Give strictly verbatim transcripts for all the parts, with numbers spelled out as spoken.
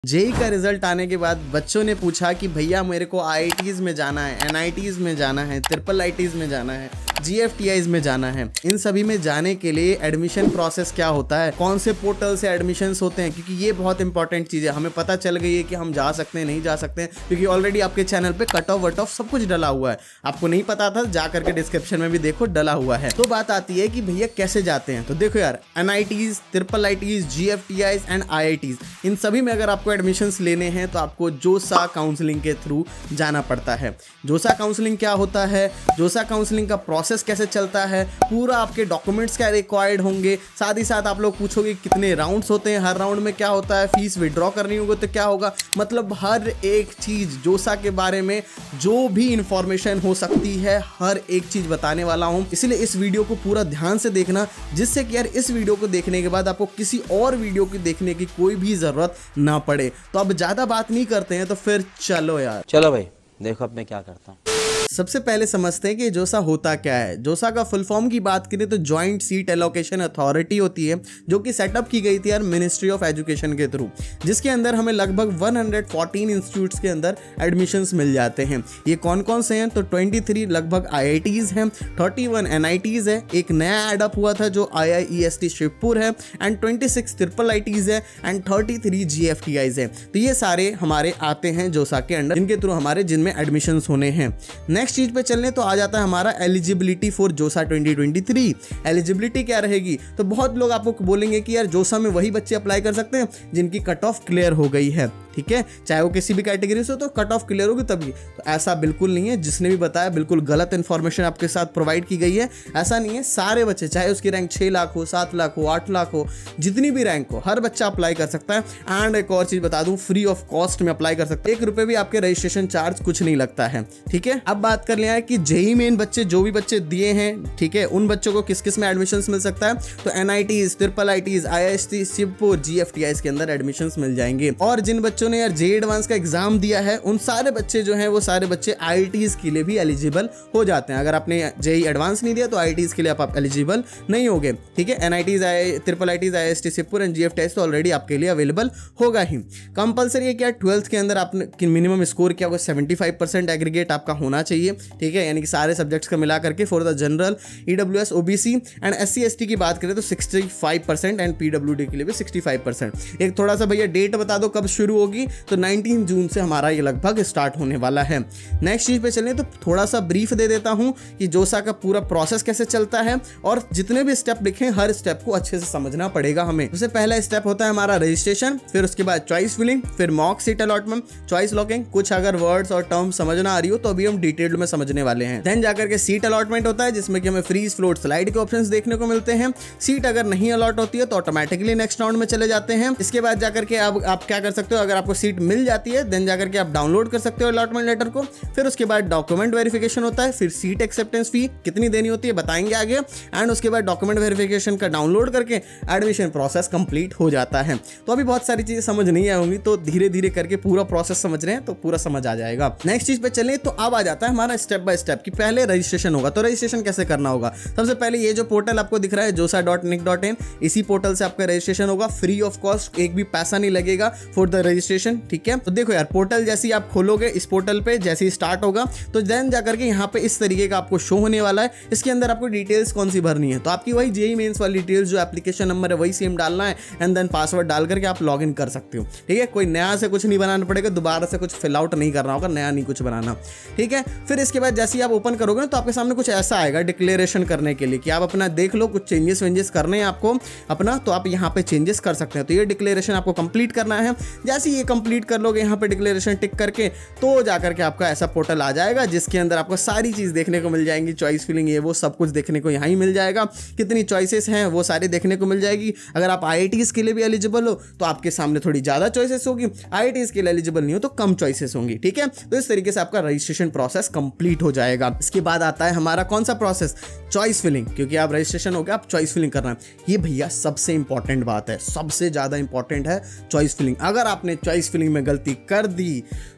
JEE का result आने के बाद बच्चों ने पूछा कि भैया मेरे को आईआईटीज़ में जाना है, एनआईटीज़ में जाना है, ट्रिपल आईटीज़ में जाना है, जीएफटीआईज़ में जाना है। इन सभी में जाने के लिए एडमिशन प्रोसेस क्या होता है, कौन से पोर्टल से एडमिशन्स होते हैं, क्योंकि ये बहुत इंपॉर्टेंट चीज़ है। हमें पता चल गई है कि हम जा सकते हैं नहीं जा सकते हैं, क्योंकि ऑलरेडी आपके चैनल पे कट ऑफ वट ऑफ सब कुछ डला हुआ है। आपको नहीं पता था, जा करके डिस्क्रिप्शन में भी देखो डला हुआ है। तो बात आती है कि भैया कैसे जाते हैं। तो देखो यार, NITs, triple ITs, GFTIs and IITs, इन सभी में अगर आपको एडमिशन्स लेने हैं तो आपको जोसा काउंसलिंग के थ्रू जाना पड़ता है। जोसा काउंसलिंग क्या होता है, जोसा काउंसलिंग का प्रोसेस कैसे चलता है, पूरा आपके डॉक्यूमेंट्स क्या रिक्वायर्ड होंगे, साथ ही साथ आप लोग पूछोगे कितने राउंड्स होते हैं, हर राउंड में क्या होता है, फीस विड्रॉ करनी होगी तो क्या होगा, मतलब हर एक चीज़ जोसा के बारे में जो भी इंफॉर्मेशन हो सकती है हर एक चीज़ बताने वाला हूँ। इसलिए इस वीडियो को पूरा ध्यान से देखना, जिससे कि यार इस वीडियो को देखने के बाद आपको किसी और वीडियो की देखने की कोई भी ज़रूरत ना पड़े। तो अब ज़्यादा बात नहीं करते हैं, तो फिर चलो यार चलो भाई देखो अब मैं क्या करता हूँ। सबसे पहले समझते हैं कि जोसा होता क्या है। जोसा का फुल फॉर्म की बात करें तो जॉइंट सीट एलोकेशन अथॉरिटी होती है, जो कि सेटअप की गई थी यार मिनिस्ट्री ऑफ एजुकेशन के थ्रू, जिसके अंदर हमें लगभग एक सौ चौदह इंस्टीट्यूट्स के अंदर एडमिशन्स मिल जाते हैं। ये कौन कौन से हैं, तो तेईस लगभग आईआईटीज़ हैं, इकतीस एनआईटीज़ है, एक नया एडअप हुआ था जो आईआईईएसटी शिवपुर है, एंड छब्बीस ट्रिपल आईटीज़ है, एंड तैंतीस जीएफटीआईज़ है। तो ये सारे हमारे आते हैं जोसा के अंडर, जिनके थ्रू हमारे जिनमें एडमिशन्स होने हैं। नेक्स्ट चीज पे चलने तो आ जाता है हमारा eligibility for JoSAA twenty twenty three. Eligibility क्या रहेगी, तो बहुत लोग आपको बोलेंगे कि यार जोसा में वही बच्चे अप्लाई कर सकते हैं जिनकी कट ऑफ क्लियर हो गई है, ठीक है, चाहे वो किसी भी कैटेगरी से हो, तो कट ऑफ क्लियर होगी तभी। तो ऐसा बिल्कुल नहीं है, जिसने भी बताया बिल्कुल गलत इंफॉर्मेशन आपके साथ प्रोवाइड की गई है। ऐसा नहीं है, सारे बच्चे चाहे उसकी रैंक छः लाख हो, सात लाख हो, आठ लाख हो, जितनी भी रैंक हो, हर बच्चा अप्लाई कर सकता है। एंड एक और चीज बता दूं, फ्री ऑफ कॉस्ट में अप्लाई कर सकते हैं, एक रुपये भी आपके रजिस्ट्रेशन चार्ज कुछ नहीं लगता है, ठीक है। अब बात कर लिया है कि जेई मेन बच्चे जो भी बच्चे दिए हैं, ठीक है, उन बच्चों को किस किस में एडमिशन्स मिल सकता है, तो NITs, triple ITs, IIT Shibpur, GFTIs के अंदर एडमिशन्स मिल जाएंगे। और जिन बच्चों ने यार जेई एडवांस का एग्जाम दिया है, उन सारे बच्चे जो हैं वो सारे बच्चे आईआईटीज़ के लिए भी एलिजिबल हो जाते हैं। अगर आपने जेई एडवांस नहीं दिया तो आईआईटीज़ के लिए आप एलिजिबल नहीं होगे, ठीक है। NITs, I triple ITs, IIT Shibpur and GFTIs तो ऑलरेडी आपके लिए अवेलेबल होगा ही। कंपलसरी है क्या, ट्वेल्थ के अंदर आपने मिनिमम स्कोर क्या होगा, सेवेंटी फाइव परसेंट एग्रीगेट आपका होना चाहिए, ठीक है, यानी कि सारे सब्जेक्ट्स का मिला करके for the general, EWS, OBC and SC ST की बात करें तो सिक्सटी फाइव परसेंट एंड पीडब्ल्यूडी के लिए भी सिक्सटी फाइव परसेंट। एक थोड़ा सा भैया डेट बता दो कब शुरू होगी, तो नाइनटीन जून से हमारा ये लगभग स्टार्ट होने वाला है। नेक्स्ट चीज पे चलें तो थोड़ा सा ब्रीफ दे देता हूं कि जोसा का पूरा प्रोसेस कैसे चलता है, और जितने भी स्टेप लिखे हर स्टेप को अच्छे से समझना पड़ेगा हमें। सबसे पहला स्टेप होता है हमारा रजिस्ट्रेशन, फिर उसके बाद चॉइस फिलिंग, फिर mock seat allotment, choice locking. कुछ अगर वर्ड्स और टर्म्स समझना आ रही हो तो अभी हम डिटेल में समझने वाले हैं। देन जाकर के सीट अलॉटमेंट होता है, जिसमें कि हमें फ्रीज, फ्लोट, स्लाइड के ऑप्शंस देखने को मिलते हैं। सीट अगर नहीं अलॉट होती है तो ऑटोमेटिकली नेक्स्ट राउंड में चले जाते हैं। इसके बाद जाकर के आप आप क्या कर सकते हो, अगर आपको सीट मिल जाती है देन जाकर के आप डाउनलोड कर सकते हो अलॉटमेंट लेटर को। फिर उसके बाद डॉक्यूमेंट वेरिफिकेशन होता है, फिर सीट एक्सेप्टेंस फी कितनी देनी होती है बताएंगे आगे, एंड उसके बाद डॉक्यूमेंट वेरिफिकेशन का डाउनलोड करके एडमिशन प्रोसेस कंप्लीट हो जाता है। तो अभी बहुत सारी चीजें समझ नहीं आई होंगी, तो धीरे धीरे करके पूरा प्रोसेस समझ रहे हैं तो पूरा समझ आ जाएगा। नेक्स्ट चीज पे चले तो अब आ जाता है हमारा स्टेप बाय स्टेप कि पहले रजिस्ट्रेशन होगा। तो रजिस्ट्रेशन कैसे करना होगा, सबसे पहले ये जो पोर्टल आपको दिख रहा है जोसा डॉट निक डॉट इन, इसी पोर्टल से आपका रजिस्ट्रेशन होगा, फ्री ऑफ कॉस्ट, एक भी पैसा नहीं लगेगा फॉर द रजिस्ट्रेशन, ठीक है। तो देखो यार, पोर्टल जैसे ही आप खोलोगे, इस पोर्टल पे जैसे ही स्टार्ट होगा तो देन जाकर के यहाँ पे इस तरीके का आपको शो होने वाला है। इसके अंदर आपको डिटेल्स कौन सी भरनी है, तो आपकी वही जेई मेंस वाली डिटेल्स, जो एप्लीकेशन नंबर है वही सेम डालना है, एंड देन पासवर्ड डाल करके आप लॉग इन कर सकते हो, ठीक है। कोई नया से कुछ नहीं बनाना पड़ेगा, दोबारा से कुछ फिल आउट नहीं करना होगा, नया नहीं कुछ बनाना, ठीक है। फिर इसके बाद जैसे ही आप ओपन करोगे ना तो आपके सामने कुछ ऐसा आएगा डिक्लेरेशन करने के लिए कि आप अपना देख लो, कुछ चेंजेस वेंजेस करने हैं आपको अपना, तो आप यहाँ पे चेंजेस कर सकते हैं। तो ये डिक्लेरेशन आपको कंप्लीट करना है। जैसे ही ये कंप्लीट कर लोगे यहाँ पे डिक्लेरेशन टिक करके, तो जाकर के आपका ऐसा पोर्टल आ जाएगा जिसके अंदर आपको सारी चीज़ देखने को मिल जाएंगी, चॉइस फिलिंग ये वो सब कुछ देखने को यहाँ ही मिल जाएगा। कितनी चॉइसेस हैं वो सारी देखने को मिल जाएगी। अगर आप आईआईटीज़ के लिए भी एलिजिबल हो तो आपके सामने थोड़ी ज़्यादा चॉइसेस होगी, आईआईटीज़ के लिए एलिजिबल नहीं हो तो कम चॉइसेस होंगी, ठीक है। तो इस तरीके से आपका रजिस्ट्रेशन प्रोसेस कंप्लीट हो जाएगा। इसके बाद आता है हमारा कौन सा प्रोसेस, चॉइस फिलिंग, क्योंकि आप रजिस्ट्रेशन हो गया, आप चॉइस फिलिंग करना है। ये भैया सबसे इंपॉर्टेंट बात है, सबसे ज़्यादा इंपॉर्टेंट है चॉइस फिलिंग। अगर आपने चॉइस फिलिंग में गलती कर दी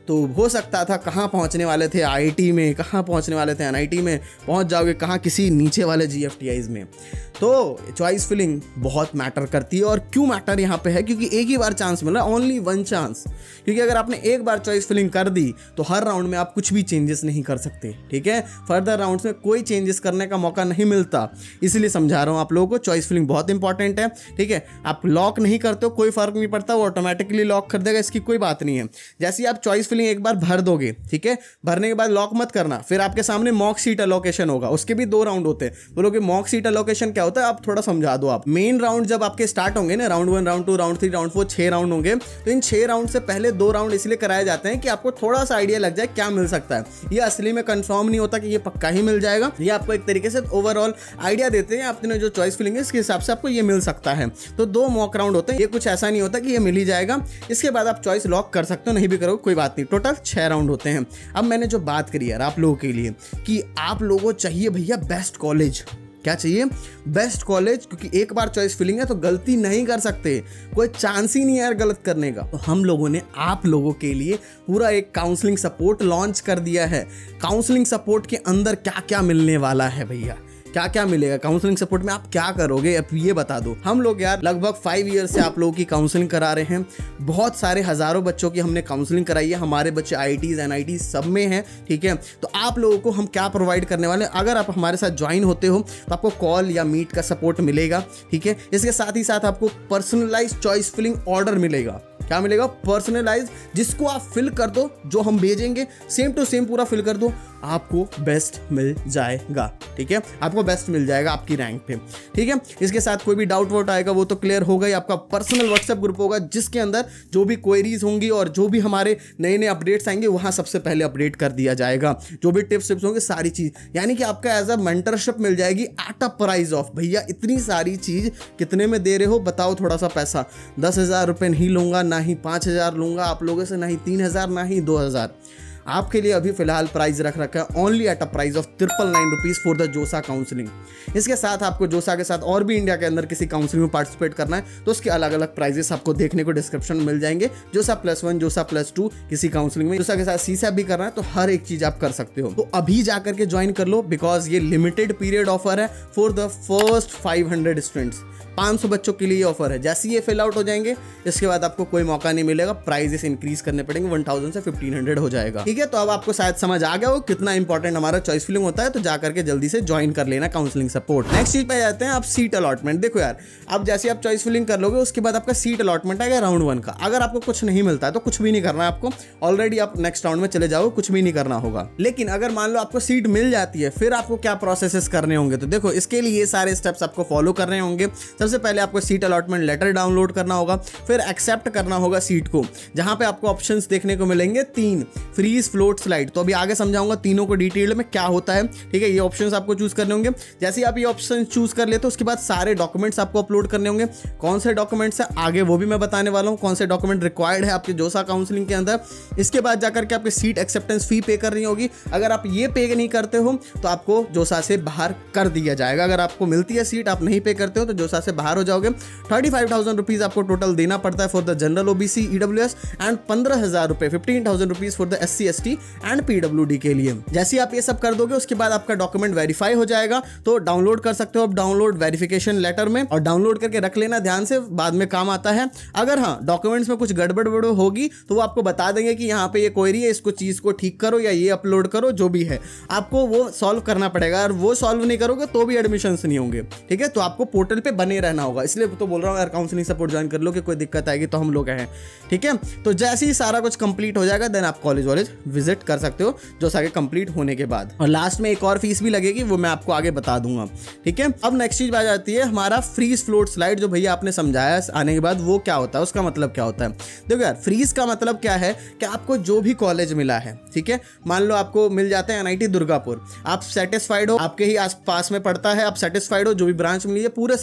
तो हो सकता था कहाँ पहुँचने वाले थे आईआईटी में, कहाँ पहुँचने वाले थे एनआईटी में, पहुँच जाओगे कहाँ किसी नीचे वाले जीएफटीआईज में। तो चॉइस फिलिंग बहुत मैटर करती है। और क्यों मैटर यहाँ पे है, क्योंकि एक ही बार चांस मिल रहा है, ओनली वन चांस। क्योंकि अगर आपने एक बार चॉइस फिलिंग कर दी तो हर राउंड में आप कुछ भी चेंजेस नहीं कर सकते, ठीक है। फर्दर राउंड्स में कोई चेंजेस करने का मौका नहीं मिलता, इसलिए समझा रहा हूँ आप लोगों को, चॉइस फिलिंग बहुत इंपॉर्टेंट है, ठीक है। आप लॉक नहीं करते हो कोई फर्क नहीं पड़ता, वो ऑटोमेटिकली लॉक कर देगा, इसकी कोई बात नहीं है। जैसे आप चॉइस फिलिंग एक बार भर दोगे, ठीक है, भरने के बाद लॉक मत करना, फिर आपके सामने मॉक सीट अलोकेशन होगा, उसके भी दो राउंड होते हैं। बोलोगे मॉक सीट अलोकेशन क्या होता है, आप थोड़ा समझा दो। आप मेन राउंड जब आपके स्टार्ट होंगे ना, round one, round two, round three, round four, छह राउंड होंगे, तो इन छह राउंड से पहले दो राउंड इसलिए कराए जाते हैं कि आपको थोड़ा सा आइडिया लग जाए क्या मिल सकता है। ये असली में कंफर्म नहीं होता कि ये पक्का ही मिल जाएगा, ये आपको एक तरीके से ओवरऑल आइडिया देते हैं आपने जो चॉइस फिलिंग है इसके हिसाब से आपको ये मिल सकता है। तो दो मॉक राउंड होते हैं, ये कुछ ऐसा नहीं होता कि ये मिल ही जाएगा। इसके बाद आप चॉइस लॉक कर सकते हो, नहीं भी करोगे कोई बात नहीं। टोटल छह राउंड होते हैं। अब मैंने जो बात करी यार आप लोगों के लिए कि आप लोगों को चाहिए भैया बेस्ट कॉलेज, क्या चाहिए, बेस्ट कॉलेज, क्योंकि एक बार चॉइस फिलिंग है तो गलती नहीं कर सकते, कोई चांस ही नहीं है यार गलत करने का। तो हम लोगों ने आप लोगों के लिए पूरा एक काउंसलिंग सपोर्ट लॉन्च कर दिया है। काउंसलिंग सपोर्ट के अंदर क्या क्या मिलने वाला है भैया, क्या क्या मिलेगा काउंसलिंग सपोर्ट में, आप क्या करोगे अब ये बता दो। हम लोग यार लगभग फाइव ईयर से आप लोगों की काउंसलिंग करा रहे हैं, बहुत सारे हजारों बच्चों की हमने काउंसलिंग कराई है, हमारे बच्चे आईआईटीज एनआईटी सब में हैं, ठीक है। तो आप लोगों को हम क्या प्रोवाइड करने वाले हैं, अगर आप हमारे साथ ज्वाइन होते हो तो आपको कॉल या मीट का सपोर्ट मिलेगा, ठीक है। इसके साथ ही साथ आपको पर्सनलाइज चॉइस फिलिंग ऑर्डर मिलेगा। क्या मिलेगा, पर्सनलाइज, जिसको आप फिल कर दो, जो हम भेजेंगे सेम टू सेम पूरा फिल कर दो, आपको बेस्ट मिल जाएगा, ठीक है। आपको बेस्ट मिल जाएगा आपकी रैंक पे, ठीक है। इसके साथ कोई भी डाउट वाउट आएगा वो तो क्लियर होगा ही। आपका पर्सनल व्हाट्सएप ग्रुप होगा जिसके अंदर जो भी क्वेरीज होंगी और जो भी हमारे नए नए अपडेट्स आएंगे वहां सबसे पहले अपडेट कर दिया जाएगा। जो भी टिप्स टिप्स होंगे सारी चीज, यानी कि आपका एज अ मेंटरशिप मिल जाएगी एट अ प्राइस ऑफ, भैया इतनी सारी चीज कितने में दे रहे हो बताओ थोड़ा सा पैसा, दस हजार रुपये नहीं लूंगा, ना ही पाँच हजार लूंगा आप लोगों से, ना ही तीन हजार, ना ही दो हजार। आपके लिए अभी फिलहाल प्राइस रख रखा है only at a price of triple nine rupees for the JoSAA counselling. इसके साथ आपको जोसा के साथ और भी इंडिया के अंदर किसी काउंसलिंग में पार्टिसिपेट करना है तो उसके अलग अलग प्राइजेस आपको देखने को डिस्क्रिप्शन में मिल जाएंगे। JoSAA plus one, JoSAA plus two, किसी काउंसलिंग में जोसा के साथ सीसैप भी करना है तो हर एक चीज आप कर सकते हो। तो अभी जाकर के ज्वाइन कर लो, बिकॉज ये लिमिटेड पीरियड ऑफर है for the first five hundred students. पाँच सौ बच्चों के लिए ये ऑफर है। जैसे ये फिल आउट हो जाएंगे इसके बाद आपको कोई मौका नहीं मिलेगा, प्राइजेस इंक्रीज करने पड़ेंगे, वन थाउजेंड से फिफ्टीन हंड्रेड हो जाएगा, ठीक है। तो अब आपको शायद समझ आ गया हो कितना इंपॉर्टेंट हमारा चॉइस फिलिंग होता है, तो जाकर के जल्दी से ज्वाइन कर लेना काउंसलिंग सपोर्ट। नेक्स्ट चीज पे जाते हैं आप सीट अलॉटमेंट। देखो यार, अब जैसे आप चॉइस फिलिंग कर लोगे उसके बाद आपका सीट अलॉटमेंट आएगा राउंड वन का। अगर आपको कुछ नहीं मिलता है तो कुछ भी नहीं करना है आपको, ऑलरेडी आप नेक्स्ट राउंड में चले जाओ, कुछ भी नहीं करना होगा। लेकिन अगर मान लो आपको सीट मिल जाती है फिर आपको क्या प्रोसेसेस करने होंगे, तो देखो इसके लिए ये सारे स्टेप्स आपको फॉलो करने होंगे। सबसे पहले आपको सीट अलॉटमेंट लेटर डाउनलोड करना होगा, फिर एक्सेप्ट करना होगा सीट को, जहां पे आपको ऑप्शंस देखने को मिलेंगे तीन, फ्रीज, फ्लोट, स्लाइड। तो अभी आगे समझाऊंगा तीनों को डिटेल में क्या होता है, ठीक है। ये ऑप्शंस आपको चूज करने होंगे। जैसे ही आप ये ऑप्शन चूज कर लेते हो उसके बाद सारे डॉक्यूमेंट्स आपको अपलोड करने होंगे। कौन से डॉक्यूमेंट्स है आगे वो भी मैं बताने वाला हूं, कौन से डॉक्यूमेंट रिक्वायर्ड है आपके जोसा काउंसलिंग के अंदर। इसके बाद जाकर के आपकी सीट एक्सेप्टेंस फी पे करनी होगी। अगर आप ये पे नहीं करते हो तो आपको जोसा से बाहर कर दिया जाएगा। अगर आपको मिलती है सीट, आप नहीं पे करते हो तो जोसा से बाहर हो जाओगे। थर्टी फाइव थाउजेंड रुपीज आपको टोटल देना पड़ता है for the general OBC EWS and पंद्रह हजार रुपए fifteen thousand rupees for the SC ST and पीडब्ल्यूडी के लिए। जैसे आप ये सब कर दोगे उसके बाद आपका डॉक्यूमेंट वेरीफाई हो जाएगा, तो डाउनलोड कर सकते हो आप डाउनलोड वेरिफिकेशन लेटर में, और डाउनलोड करके रख लेना ध्यान से, बाद में काम आता है। अगर हाँ डॉक्यूमेंट्स में कुछ गड़बड़ बड़बड़ होगी तो वो आपको बता देंगे कि यहाँ पे ये क्वेरी है, इसको चीज को ठीक करो या ये अपलोड करो, जो भी है आपको वो सॉल्व करना पड़ेगा। और वो सॉल्व नहीं करोगे तो भी एडमिशन नहीं होंगे, ठीक है। तो आपको पोर्टल पे बने रहना होगा, इसलिए तो बोल रहा हूँ यार काउंसलिंग सपोर्ट ज्वाइन कर लो कि कोई दिक्कत आएगी तो हम लोग हैं, ठीक है। तो जैसे ही सारा कुछ कंप्लीट हो जाएगा देन आप कॉलेज वॉलेज विजिट कर सकते हो जो सारे कंप्लीट होने के बाद। और लास्ट में एक और फीस भी लगेगी, वो मैं आपको आगे बता दूंगा, ठीक है। अब नेक्स्ट चीज आ जाती है हमारा फ्रीज फ्लोट स्लाइड, जो भैया आपने समझाया आने के बाद वो क्या होता है, उसका मतलब क्या होता है। देखो यार, फ्रीज का मतलब क्या है कि आपको जो भी कॉलेज मिला है, ठीक है, मान लो आपको मिल जाता है एनआईटी दुर्गापुर, आप सेटिस्फाइड हो, आपके ही आस पास में पड़ता है, आप सेटिस्फाइड हो, जो भी ब्रांच मिली है पूरे सेटिस्फाइड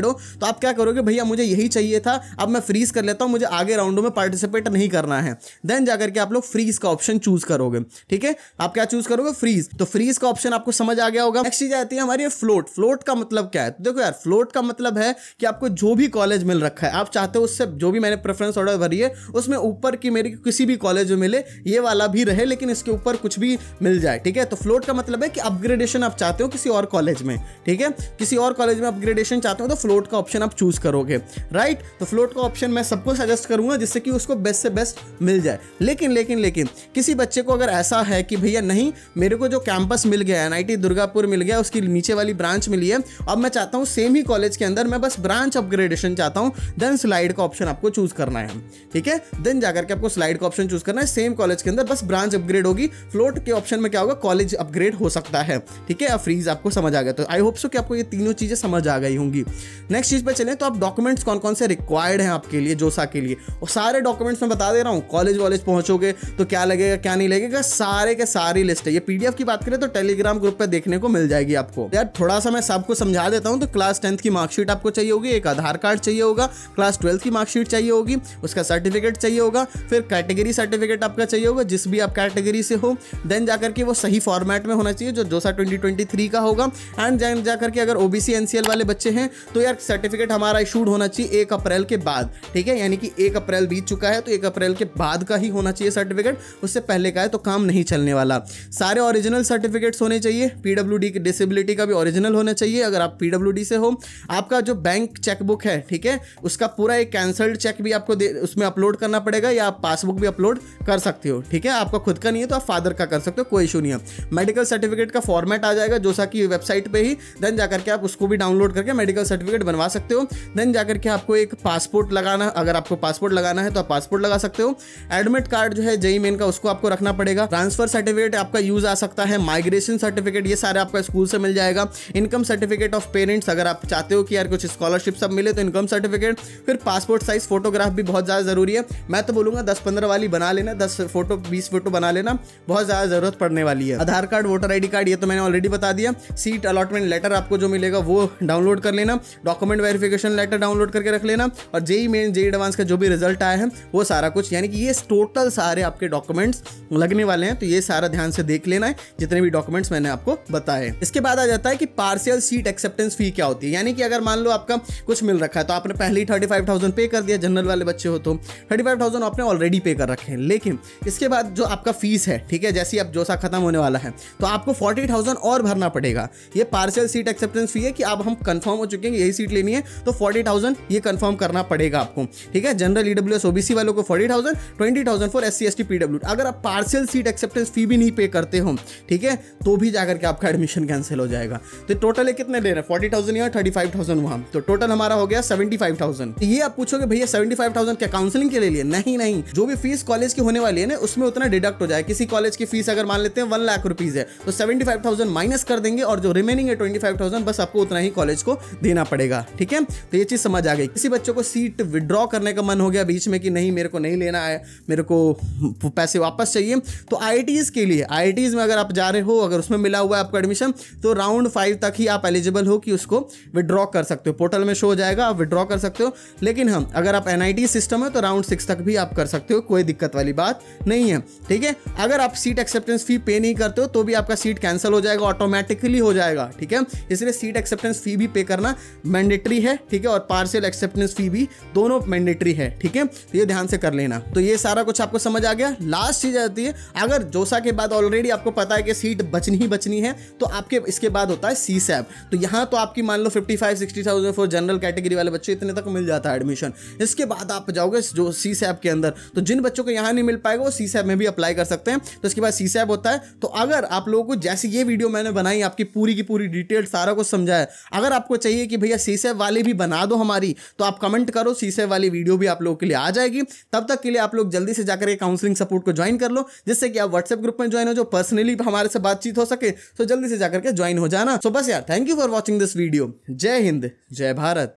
हो तो आप क्या करोगे, भैया मुझे यही चाहिए था, अब मैं फ्रीज कर लेता हूं, मुझे आगे राउंडों में पार्टिसिपेट नहीं करना है। देन जाकर के आप लोग फ्रीज का ऑप्शन चूज करोगे। ठीक है, आप क्या चूज करोगे, फ्रीज। तो फ्रीज का ऑप्शन आपको समझ आ गया होगा। नेक्स्ट चीज आती है हमारी फ्लोट। फ्लोट का मतलब क्या है? तो देखो यार, फ्लोट का मतलब है कि आपको जो भी कॉलेज मिल रखा है, आप चाहते हो उससे जो भी मैंने प्रेफरेंस ऑर्डर भरी है उसमें ऊपर की मेरी किसी भी कॉलेज में मिले, ये वाला भी रहे, लेकिन इसके ऊपर कुछ भी मिल जाए। ठीक है, तो फ्लोट का मतलब है कि अपग्रेडेशन आप चाहते हो किसी और कॉलेज में। ठीक है, किसी और कॉलेज में अपग्रेडेशन चाहते हो तो फ्लोट का ऑप्शन आप चूज करोगे। राइट, तो फ्लोट का ऑप्शन मैं सबको सजेस्ट करूंगा जिससे कि उसको बेस्ट से बेस्ट मिल जाए। लेकिन लेकिन लेकिन किसी बच्चे को अगर ऐसा है कि भैया नहीं, मेरे को जो कैंपस मिल गया है, एनआईटी दुर्गापुर मिल गया, उसकी नीचे वाली ब्रांच मिली है, अब मैं चाहता हूं सेम ही कॉलेज के अंदर मैं बस ब्रांच अपग्रेडेशन चाहता हूं, देन स्लाइड का ऑप्शन आपको चूज करना है। ठीक है, देन जाकर के आपको स्लाइड का ऑप्शन चूज करना है। सेम कॉलेज के अंदर बस ब्रांच अपग्रेड होगी। फ्लोट के ऑप्शन में क्या होगा, कॉलेज अपग्रेड हो सकता है। ठीक है, अब फ्रीज आपको समझ आ गया। तो आई होप सो कि आपको ये तीनों चीजें समझ आ गई होंगी। नेक्स्ट चीज पे चलें तो आप डॉक्यूमेंट्स कौन कौन से रिक्वायर्ड हैं आपके लिए जोसा के लिए, और सारे डॉक्यूमेंट्स मैं बता दे रहा हूं। कॉलेज वॉलेज पहुंचोगे तो क्या लगेगा क्या नहीं लगेगा, सारे के सारी लिस्ट है। ये पीडीएफ की बात करें तो टेलीग्राम ग्रुप पे देखने को मिल जाएगी आपको। यार थोड़ा सा मैं सबको समझा देता हूं। तो क्लास टेंथ की मार्कशीट आपको चाहिए होगी, एक आधार कार्ड चाहिए होगा, क्लास ट्वेल्थ की मार्कशीट चाहिए होगी, उसका सर्टिफिकेट चाहिए होगा, फिर कैटेगरी सर्टिफिकेट आपका चाहिए होगा जिस भी आप कैटेगरी से हो। देन जाकर के वो सही फॉर्मेट में होना चाहिए जो जोसा ट्वेंटी ट्वेंटी थ्री का होगा। एंड देन जाकर के अगर ओबीसी एनसीएल वाले बच्चे हैं तो यार सर्टिफिकेट हमारा इशूड होना चाहिए एक अप्रैल के बाद। ठीक है, यानी कि एक अप्रैल बीत चुका है तो एक अप्रैल के बाद का ही होना चाहिए सर्टिफिकेट, उससे पहले का है तो काम नहीं चलने वाला। सारे ओरिजिनल सर्टिफिकेट्स होने चाहिए। पीडब्ल्यूडी की डिसेबिलिटी का भी ओरिजिनल होना चाहिए अगर आप पीडब्ल्यूडी से हो। आपका जो बैंक चेकबुक है, ठीक है, उसका पूरा एक कैंसल्ड चेक भी आपको उसमें अपलोड करना पड़ेगा, या आप पासबुक भी अपलोड कर सकते हो। ठीक है, आपका खुद का नहीं है तो आप फादर का कर सकते हो, कोई इशू नहीं है। मेडिकल सर्टिफिकेट का फॉर्मेट आ जाएगा जोसा की वेबसाइट पे ही, देन जाकर के आप उसको भी डाउनलोड करके मेडिकल सर्टिफिकेट बनवा सकते हो। देन जाकर के आपको एक पासपोर्ट लगाना, अगर आपको पासपोर्ट लगाना है तो आप पासपोर्ट लगा सकते हो। एडमिट कार्ड जो है जेई मेन का उसको आपको रखना पड़ेगा। ट्रांसफर सर्टिफिकेट आपका यूज आ सकता है। माइग्रेशन सर्टिफिकेट ये सारे आपका स्कूल से मिल जाएगा। इनकम सर्टिफिकेट ऑफ पेरेंट्स, अगर आप चाहते हो कि यार कुछ स्कॉलरशिप सब मिले तो इनकम सर्टिफिकेट। फिर पासपोर्ट साइज फोटोग्राफ भी बहुत ज़्यादा जरूरी है। मैं तो बोलूंगा दस पंद्रह वाली बना लेना, दस फोटो बीस फोटो बना लेना, बहुत ज़्यादा जरूरत पड़ने वाली है। Aadhaar card, voter ID card ये तो मैंने ऑलरेडी बता दिया। सीट अलॉटमेंट लेटर आपको जो मिलेगा वो डाउनलोड कर लेना। डॉक्यूमेंट वेरिफिकेशन लेटर डाउनलोड करके रख लेना। और जेई मेन जेई एडवांस का जो भी रिजल्ट आया है वो सारा कुछ, यानी कि ये टोटल सारे आपके डॉक्यूमेंट्स लगने वाले हैं, तो ये सारा ध्यान से देख लेना है जितने भी डॉक्यूमेंट्स मैंने आपको बताए। इसके बाद आ जाता है कि पार्शियल सीट एक्सेप्टेंस फी क्या होती है। यानी कि अगर मान लो आपका कुछ मिल रखा है तो आपने पहले ही थर्टी फाइव थाउजेंड पे कर दिया, जनरल वाले बच्चे हो तो थर्टी फाइव थाउजेंड आपने ऑलरेडी पे कर रखे हैं, लेकिन इसके बाद जो आपका फीस है, ठीक है, जैसे अब जोसा खत्म होने वाला है तो आपको फोर्टी थाउजेंड और भरना पड़ेगा। ये पार्शियल सीट एक्सेप्टेंस फी है कि अब हम कंफर्म हो चुके हैं यही सीट लेनी है तो फोर्टी थाउजेंड ये कंफर्म करना पड़ेगा आपको। ठीक है, जनरल ईडब्ल्यूएस ओबीसी वालों को forty thousand, twenty thousand for SC ST PwD. अगर आप पार्शियल सीट एक्सेप्टेंस फी भी नहीं पे करते हो, ठीक है, तो भी जाकर के आपका एडमिशन कैंसिल हो जाएगा। तो टोटल कितने ले रहे हैं, फोर्टी थाउजेंड या थर्टी फाइव थाउजेंड वहां, तो टोटल हमारा हो गया सेवेंटी फाइव थाउजेंड। ये आप पूछोगे भैया सेवेंटी फाइव थाउजेंड क्या काउंसलिंग के लिए? नहीं नहीं, जो भी फीस कॉलेज की होने वाली है ना उसमें उतना डिडक्ट हो जाए। किसी कॉलेज की फीस अगर मान लेते हैं वन लाख रुपीज है तो सेवेंटी फाइव थाउजेंड माइनस कर देंगे और जो रिमेनिंग है ट्वेंटी फाइव थाउजेंड बस आपको उतना ही कॉलेज को देना पड़ेगा। ठीक है, तो ये चीज समझ आ गई। किसी बच्चों को सीट विड्रॉ करने का मन हो गया बीच में कि नहीं मेरे को नहीं लेना है, मेरे को पैसे वापस चाहिए, तो आईआईटीज के लिए, आईआईटीज में अगर आप जा रहे हो, अगर उसमें मिला हुआ है आपको एडमिशन, तो राउंड फाइव तक ही आप एलिजिबल हो कि उसको विड्रॉ कर सकते हो। पोर्टल में शो हो जाएगा, आप विड्रॉ कर सकते हो। लेकिन हम अगर आप एनआईटी सिस्टम है तो राउंड सिक्स तक भी आप कर सकते हो, कोई दिक्कत वाली बात नहीं है। ठीक है, अगर आप सीट एक्सेप्टेंस फी पे नहीं करते हो तो भी आपका सीट कैंसिल हो जाएगा, ऑटोमेटिकली हो जाएगा। ठीक है, इसलिए सीट एक्सेप्टेंस फी भी पे करना मैंडेटरी है। ठीक है, और पार्शियल एक्सेप्टेंस फी भी दोनों मैंडेटरी है। ठीक है, तो ये ध्यान से कर लेना। तो ये सारा कुछ आपको समझ आ गया। लास्ट चीज आती है, अगर जोसा के बाद ऑलरेडी आपको पता है कि सीट बचनी ही बचनी है तो आपके इसके बाद होता है सीसैप। तो यहां तो आपकी मान लो fifty five sixty thousand for general category वाले बच्चे इतने तक मिल जाता है एडमिशन। इसके बाद आप जाओगे जो सीसैप के अंदर, तो जिन बच्चों को यहां नहीं मिल पाएगा वो सीसैप में भी अप्लाई कर सकते हैं। तो इसके बाद सीसैप होता है। तो अगर आप लोगों को जैसे ये वीडियो मैंने बनाई, आपकी पूरी की पूरी डिटेल सारा कुछ समझाया, अगर आपको चाहिए कि भैया सीसैप वाले भी बना दो हमारी, तो आप कमेंट करो, सीसैप वाली वीडियो भी आप लोगों के लिए आ जाएगी। तब तक के लिए आप लोग जल्दी से जाकर काउंसलिंग सपोर्ट को ज्वाइन कर लो, जिससे कि आप व्हाट्सएप ग्रुप में ज्वाइन हो, जो पर्सनली हमारे से बातचीत हो सके। तो जल्दी से जाकर के ज्वाइन हो जाना। सो बस यार, thank you for watching this video. जय हिंद, जय भारत।